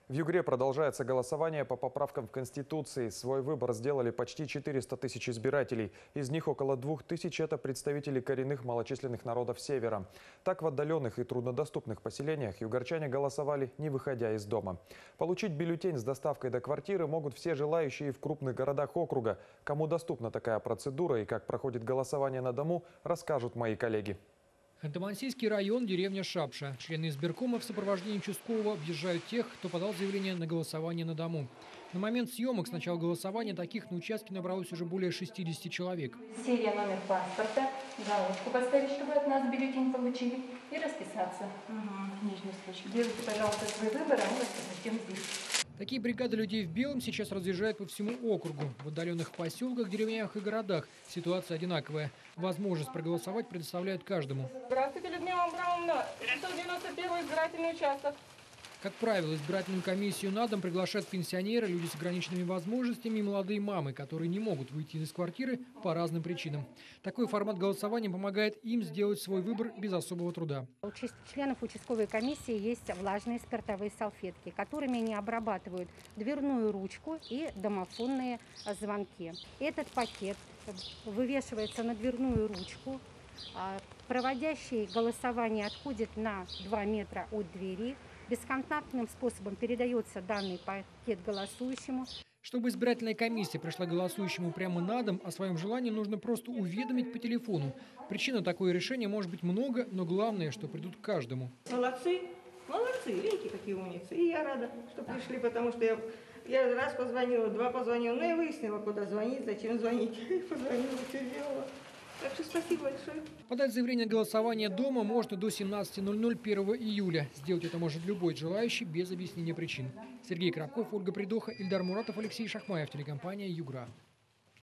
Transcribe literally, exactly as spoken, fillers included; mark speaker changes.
Speaker 1: В Югре продолжается голосование по поправкам в Конституции. Свой выбор сделали почти четыреста тысяч избирателей. Из них около двух тысяч – это представители коренных малочисленных народов Севера. Так, в отдаленных и труднодоступных поселениях югорчане голосовали, не выходя из дома. Получить бюллетень с доставкой до квартиры могут все желающие в крупных городах округа. Кому доступна такая процедура и как проходит голосование на дому, расскажут мои коллеги.
Speaker 2: Ханты-Мансийский район, деревня Шапша. Члены избиркома в сопровождении участкового объезжают тех, кто подал заявление на голосование на дому. На момент съемок с начала голосования таких на участке набралось уже более шестидесяти человек.
Speaker 3: Серия, номер паспорта, галочку поставить, чтобы от нас бюллетень получили, и расписаться. Угу. Нижний случай. Делайте, пожалуйста, свой выбор, а мы вас подождем здесь.
Speaker 2: Такие бригады людей в белом сейчас разъезжают по всему округу. В отдаленных поселках, деревнях и городах ситуация одинаковая. Возможность проголосовать предоставляют каждому.
Speaker 4: Здравствуйте, Людмила Абрамовна. шестьсот девяносто первый избирательный участок.
Speaker 2: Как правило, избирательную комиссию на дом приглашают пенсионеры, люди с ограниченными возможностями и молодые мамы, которые не могут выйти из квартиры по разным причинам. Такой формат голосования помогает им сделать свой выбор без особого труда.
Speaker 5: У членов участковой комиссии есть влажные спиртовые салфетки, которыми они обрабатывают дверную ручку и домофонные звонки. Этот пакет вывешивается на дверную ручку. Проводящий голосование отходит на два метра от двери. Бесконтактным способом передается данный пакет голосующему.
Speaker 2: Чтобы избирательная комиссия пришла голосующему прямо на дом, о своем желании нужно просто уведомить по телефону. Причина такое решение может быть много, но главное, что придут к каждому.
Speaker 4: Молодцы, молодцы, видите, какие умницы. И я рада, что пришли, потому что я, я раз позвонила, два позвонила, но я выяснила, куда звонить, зачем звонить. Позвонила, все сделала. Так что спасибо большое.
Speaker 2: Подать заявление на голосование дома можно до семнадцати ноль-ноль первого июля. Сделать это может любой желающий без объяснения причин. Сергей Коробков, Ольга Придоха, Ильдар Муратов, Алексей Шахмаев, телекомпания «Югра».